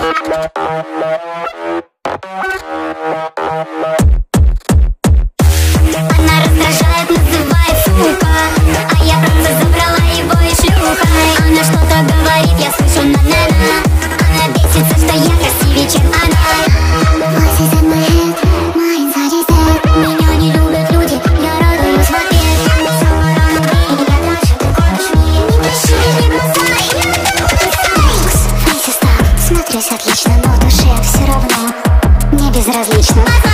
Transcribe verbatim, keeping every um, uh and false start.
Она раздражает, называет сука, а я просто забрала его и шлюхой. Она что-то говорит, я слышу на-на-на. Она бесится, что я красивее, чем она. Voices in my head, my inside is dead. Меня не любят люди, я радуюсь в ответ. Самое рано времени, я дальше, ты гонишь мне. Не пиши мне глаза, я такой секс. Вместе стал, смотрюсь отлично, но в душе все равно не безразлично.